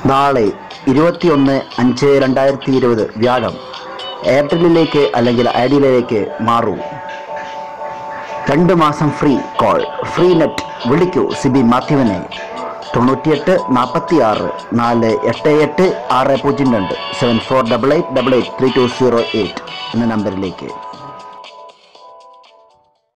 നാളെ 21/5/2020 വ്യാഴം എയർടെല്ലിലേക്ക് അല്ലെങ്കിൽ ഐഡിയയിലേക്ക് മാറൂ. 2 മാസം ഫ്രീ കോൾ, ഫ്രീ നെറ്റ്. വിളിക്കൂ സിബി മാത്യുവിനെ 98 46 488 602 7488883208 എന്ന നമ്പറിലേക്ക്.